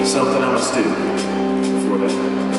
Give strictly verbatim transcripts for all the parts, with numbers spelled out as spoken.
something I must do before that.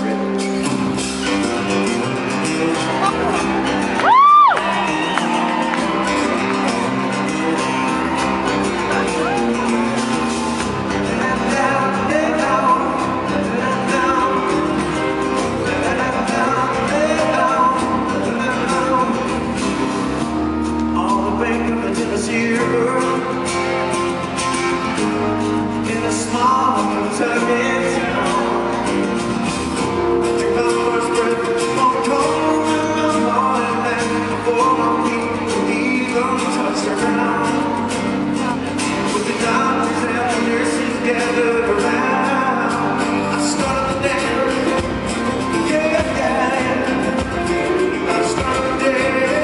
In a small Kentucky town, I took my first breath on cold in the morning, and before my feet even touched the ground, with the doctors and the nurses gathered around, I started the day, yeah, yeah, I started the day.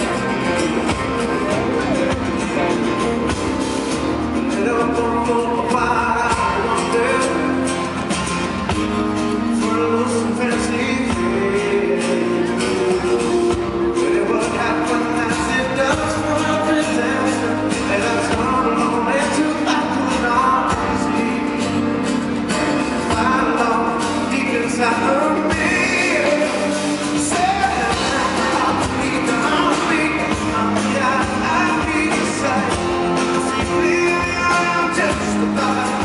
And I don't know why. Just about